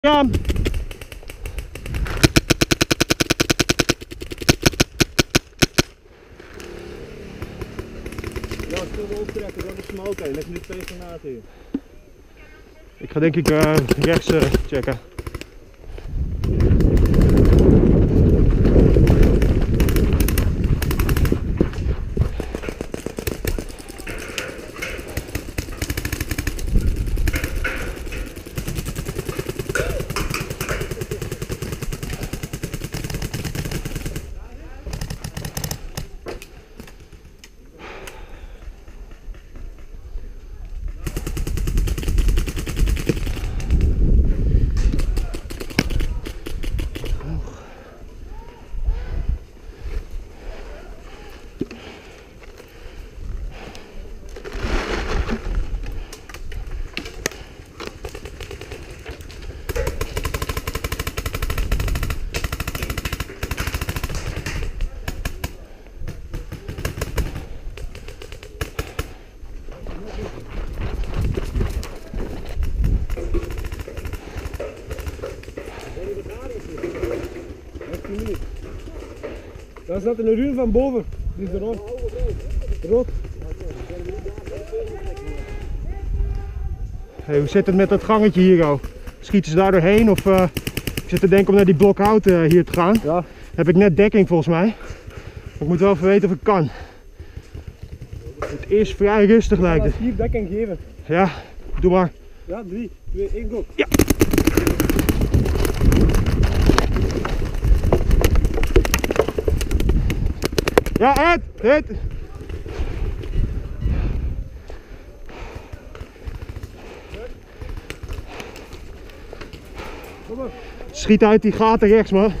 Jan! Ja, stil we optrekken, dat is smoken. Leg nu 2 granaten hier. Ik ga denk ik rechts checken. Daar zat een ruur van boven, die is er rond. Rood. Hey, hoe zit het met dat gangetje hier, oh? Schieten ze daar doorheen of ik zit te denken om naar die blok hout hier te gaan. Ja. Heb ik net dekking volgens mij. Maar ik moet wel even weten of ik kan. Het is vrij rustig lijkt het. Ik ga hier dekking geven. Ja, doe maar. Ja, 3, 2, 1, go. Ja. Ja, Ed! Kom maar. Schiet uit die gaten rechts, man.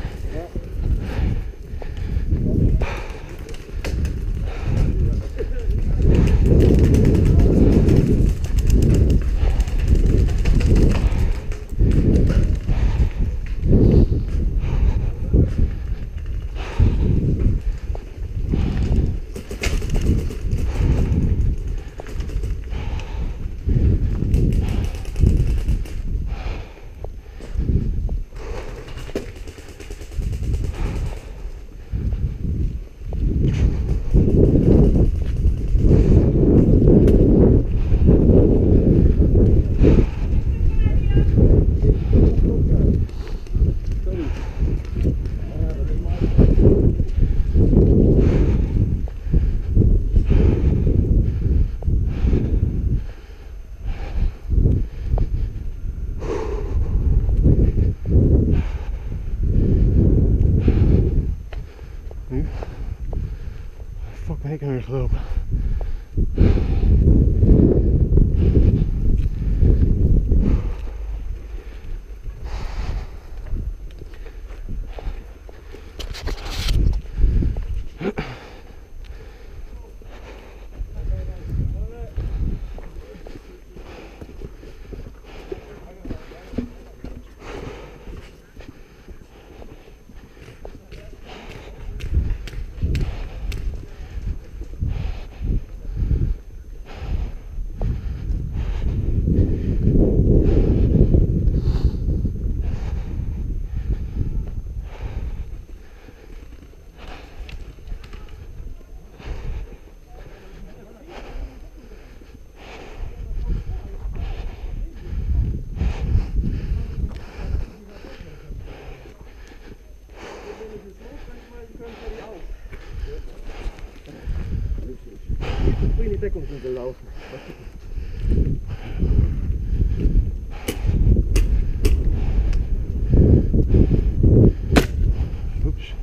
Nu? Fuck, ben ik er weer gelopen. Kun je niet dekking moeten lopen. Oeps.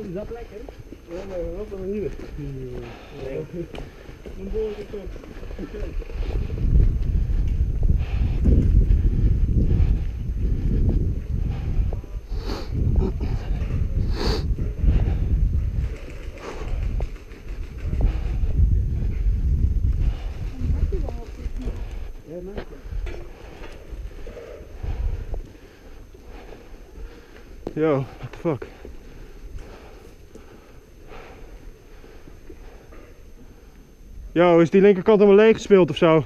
Is dat lekker? Ja, maar op een manier. Een boordje toch. Yo, what the fuck? Yo, is die linkerkant helemaal leeg gespeeld of zo?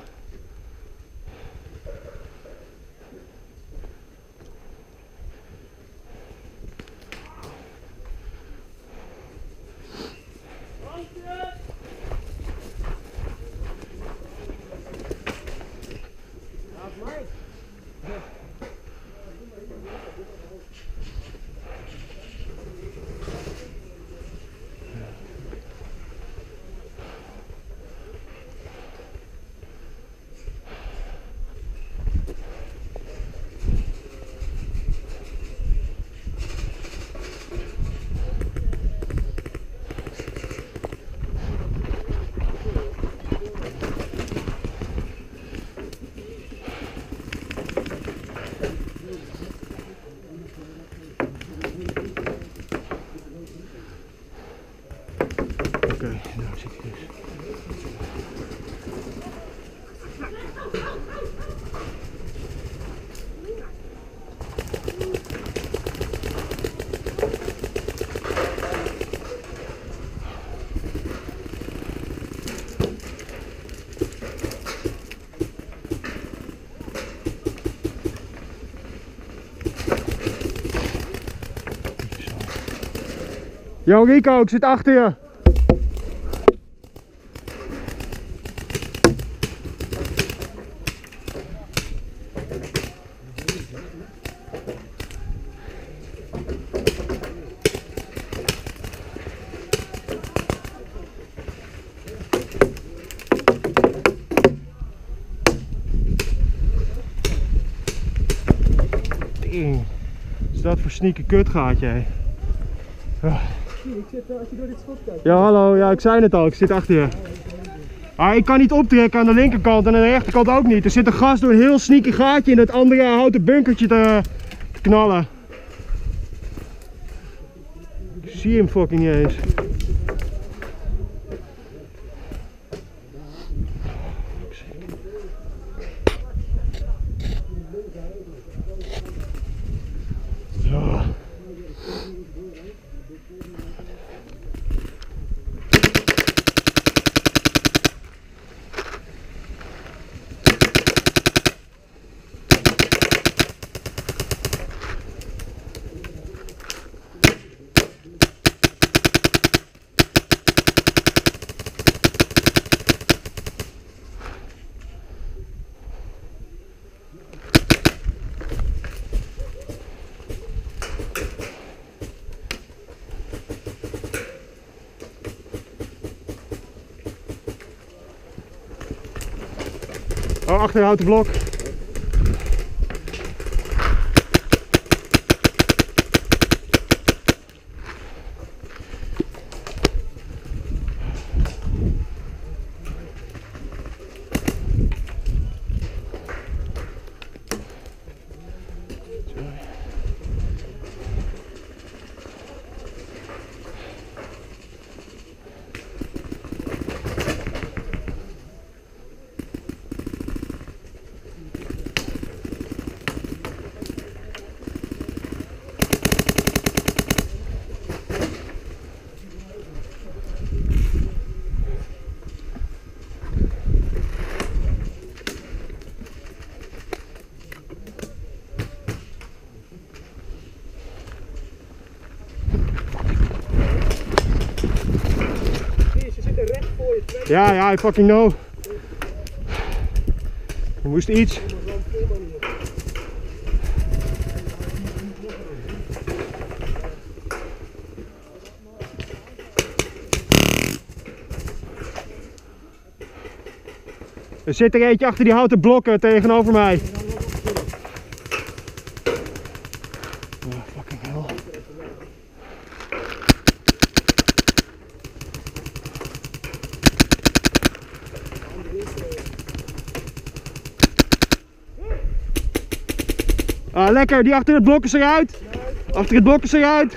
Oké, daar zit hij dus. Yo Rico, ik zit achter je. Wat is dat voor sneaky kutgaatje, hé? Ik zit als je door dit schot kijkt. Ja, hallo, ja, ik zei het al, ik zit achter je. Ah, ik kan niet optrekken aan de linkerkant en aan de rechterkant ook niet. Er zit een gast door een heel sneaky gaatje in het andere houten bunkertje te knallen. Ik zie hem fucking niet eens. Zo. Oh, achter een houten blok. Ja, I fucking know. Je moest iets. Er zit er eentje achter die houten blokken tegenover mij. Oh, fucking hell. Ah, lekker, die achter het blok is eruit. Achter het blok is eruit.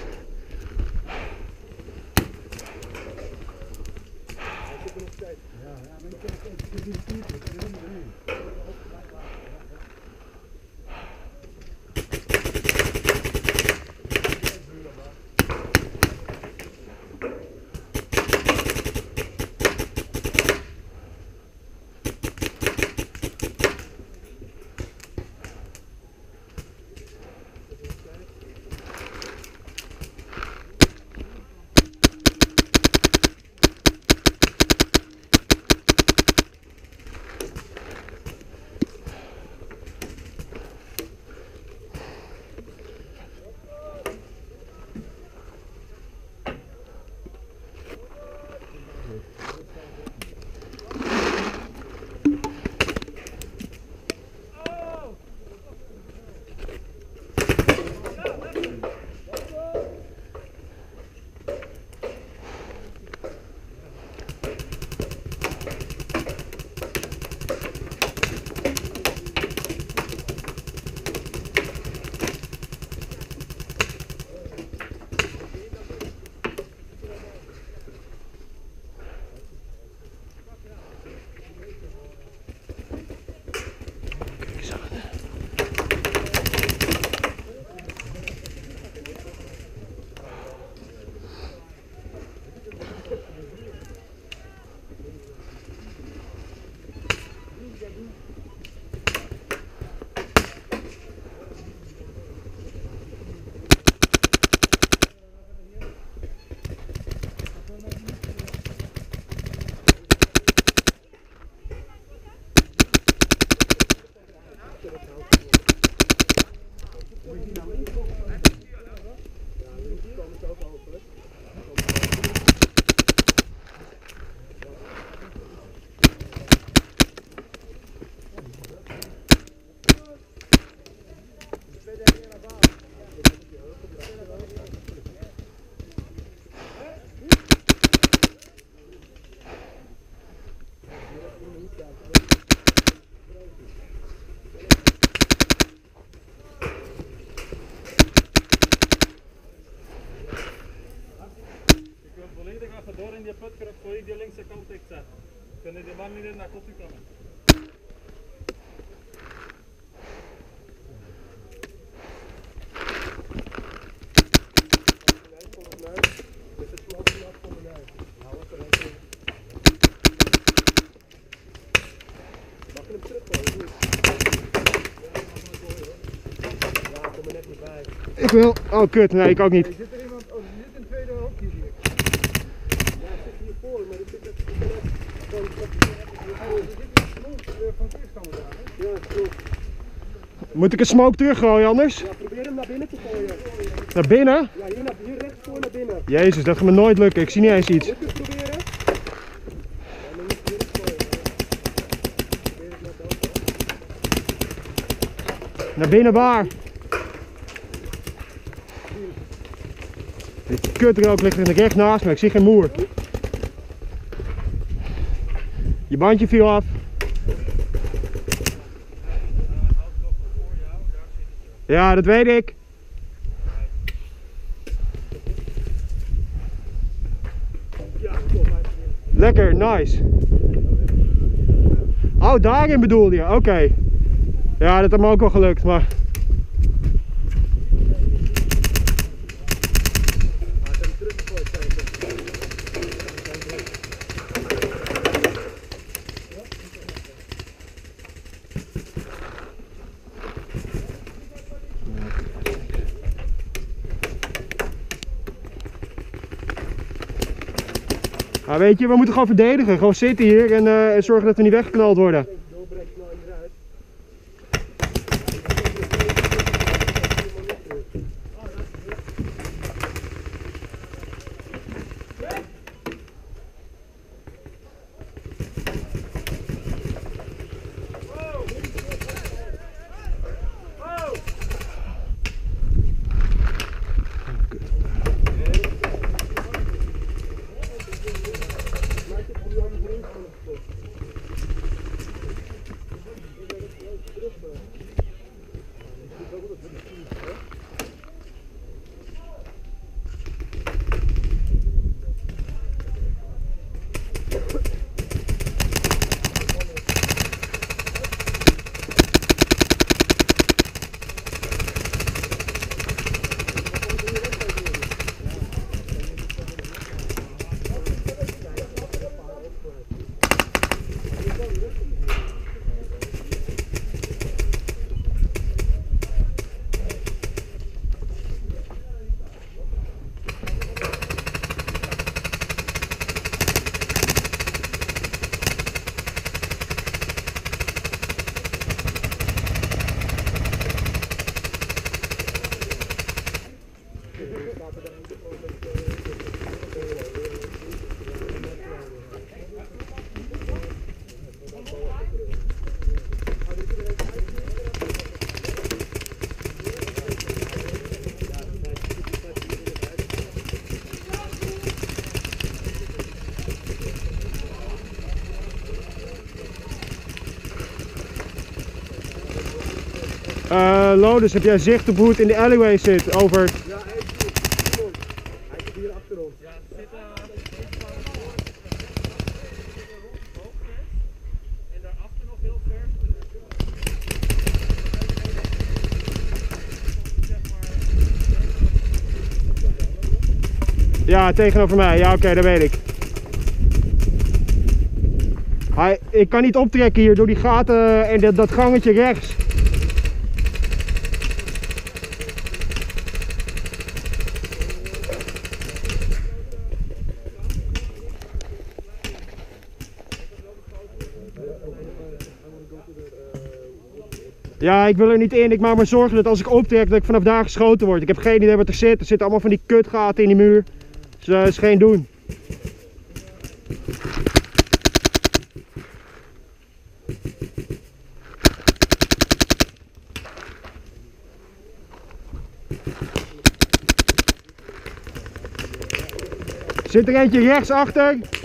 Door in die putkruk voor je die linkse kant dicht zet. Kunnen die man niet in naar koffie komen. Ik wil. Oh kut, nee ik ook niet. Zit er iemand, oh, er zit een tweede hokje hier. Ja, het zit hier voor, maar er zit het van tegenstander aan. Ja, klopt. Moet ik een smoke teruggooien anders? Ja, probeer hem naar binnen te gooien. Naar binnen? Ja, hier rechts voor naar binnen. Jezus, dat gaat me nooit lukken. Ik zie niet eens iets. Moet je het proberen? Ja, maar niet binnen gooien. Probeer het net ook. Naar binnen waar? Die kutrook ligt er recht naast me, ik zie geen moer. Je bandje viel af. Ja, dat weet ik. Lekker, nice. Oh, daarin bedoelde je, oké. Ja, dat had me ook wel gelukt, maar... Nou, weet je, we moeten gewoon verdedigen. Gewoon zitten hier en zorgen dat we niet weggeknald worden. Lodus, heb jij zicht op hoe het in de alleyway zit? Over... Ja, hij is hier. Hij zit hier achter ons. Ja, er zit en daarachter nog heel ver. Ja, tegenover mij. Ja, oké, dat weet ik. Ik kan niet optrekken hier door die gaten en dat gangetje rechts. Ja, ik wil er niet in. Ik maak me zorgen dat als ik optrek dat ik vanaf daar geschoten word. Ik heb geen idee wat er zit. Er zitten allemaal van die kutgaten in die muur. Dus dat is geen doen. Zit er eentje rechts achter?